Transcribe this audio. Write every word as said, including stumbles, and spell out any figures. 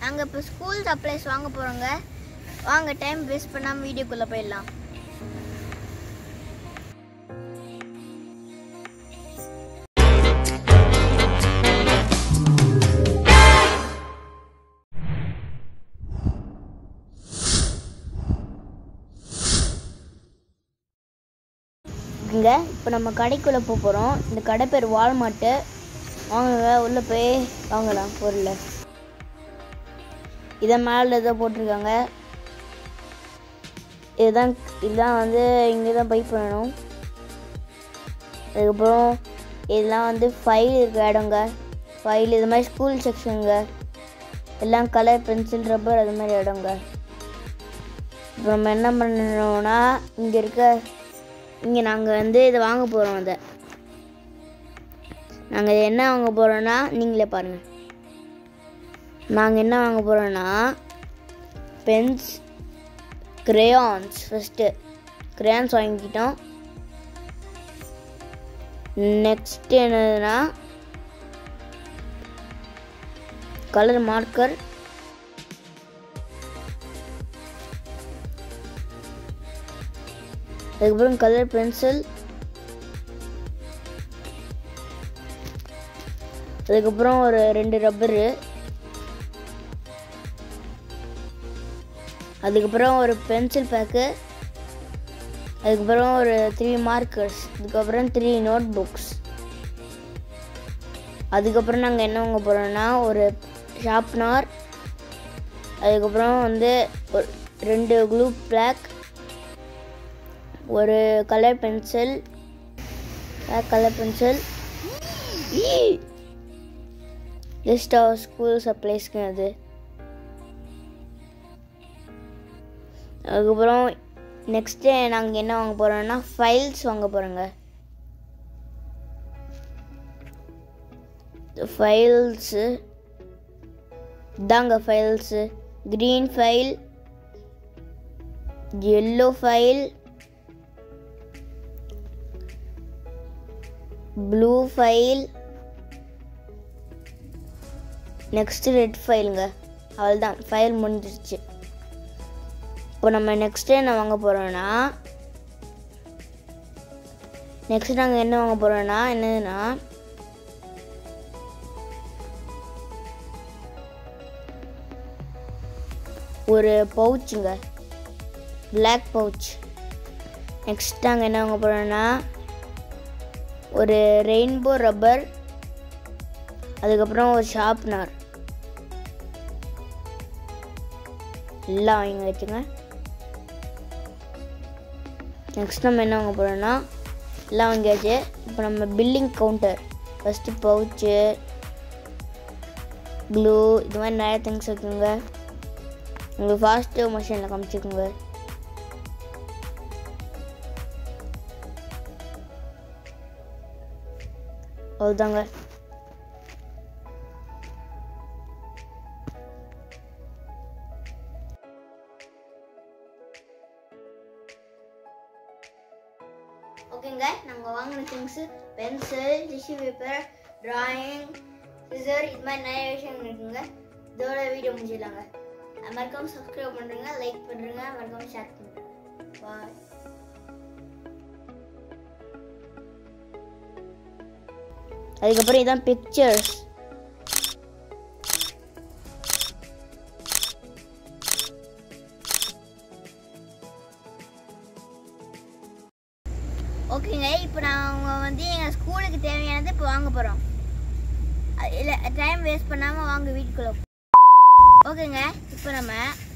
நாங்கள் இப்போ school supplies வாங்க போகிறோங்க. வாங்க டைம் வேஸ்ட் பண்ணாமல் வீடியோக்குள்ளே போயிடலாம். இங்கே இப்போ நம்ம கடைக்குள்ளே போக போகிறோம். இந்த கடை பேர் வால்மார்ட்டு. வாங்க உள்ளே போய் வாங்கலாம் பொருள். இதை மேலே ஏதோ போட்டிருக்காங்க. இதுதான் இதுதான் வந்து இங்கே தான் பை பண்ணணும். அதுக்கப்புறம் இதெல்லாம் வந்து ஃபைல் இருக்க இடங்க. ஃபைல் இது மாதிரி ஸ்கூல் செக்ஷனுங்க. எல்லாம் கலர் பென்சில் ரப்பர் அது மாதிரி இடங்க. இப்போ நம்ம என்ன பண்ணணும்னா இங்கே இருக்க இங்கே நாங்கள் வந்து இதை வாங்க போகிறோம். அதை நாங்கள் என்ன வாங்க போகிறோன்னா நீங்களே பாருங்கள். நாங்கள் என்ன வாங்க போகிறோன்னா பென்ஸ் கிரேயான்ஸ். ஃபஸ்ட்டு கிரேயான்ஸ் வாங்கிக்கிட்டோம். நெக்ஸ்ட்டு என்னதுன்னா கலர் மார்க்கர், அதுக்கப்புறம் கலர் பென்சில், அதுக்கப்புறம் ஒரு ரெண்டு ரப்பரு, அதுக்கப்புறம் ஒரு பென்சில் பேக்கு, அதுக்கப்புறம் ஒரு த்ரீ மார்க்கர்ஸ், அதுக்கப்புறம் த்ரீ நோட் புக்ஸ். அதுக்கப்புறம் நாங்கள் என்ன வாங்க போகிறோன்னா ஒரு ஷார்ப்னர், அதுக்கப்புறம் வந்து ஒரு ரெண்டு க்ளூ பிளாக், ஒரு colour pencil colour pencil list of school சப்ளைஸ்க்கு அது. அதுக்கப்புறம் நெக்ஸ்ட்டு நாங்கள் என்ன வாங்க போகிறோம்னா ஃபைல்ஸ் வாங்க போகிறோங்க. ஃபைல்ஸு தாங்க files green file, yellow file, blue file, next red ஃபைலுங்க. அவ்வளோதான், ஃபைல் முடிஞ்சிருச்சு. இப்போ நம்ம நெக்ஸ்ட்டு என்ன வாங்க போகிறோன்னா நெக்ஸ்ட் நாங்கள் என்ன வாங்க போகிறோன்னா என்னதுன்னா ஒரு பவுச்சுங்க, பிளாக் பவுச். நெக்ஸ்ட் நாங்கள் என்ன வாங்க போகிறோன்னா ஒரு ரெயின்போ ரப்பர், அதுக்கப்புறம் ஒரு ஷார்ப்னர். எல்லாம் வாங்கி வச்சுங்க. நெக்ஸ்ட் நம்ம என்ன வாங்க போகிறோன்னா எல்லாம் வாங்கியாச்சு. இப்போ நம்ம billing counter. First pouch, glue, இது மாதிரி நிறைய திங்ஸ் இருக்குங்க. உங்களுக்கு ஃபாஸ்ட்டு மோஷனில் காமிச்சிக்கோங்க. அவ்வளோதாங்க. ஓகேங்க, நாங்கள் வாங்கின things pencil, tissue paper, drawing, scissor, இது மாதிரி நிறைய விஷயங்கள் இருக்குங்க. இதோட வீடியோ முடிச்சிடலாங்க. மறக்காமல் சப்ஸ்கிரைப் பண்ணுறேங்க, லைக் பண்ணுறேங்க, மறக்காமல் ஷேர் பண்ணுறேங்க. பாய். அதுக்கப்புறம் இதான் பிக்சர்ஸ். ஓகேங்க, இப்போ நாங்கள் வந்து எங்கள் ஸ்கூலுக்கு தேவையானது இப்போ வாங்க போகிறோம். இல்லை டைம் வேஸ்ட் பண்ணாமல் வாங்க வீட்டுக்குள்ளே. ஓகேங்க, இப்போ நம்ம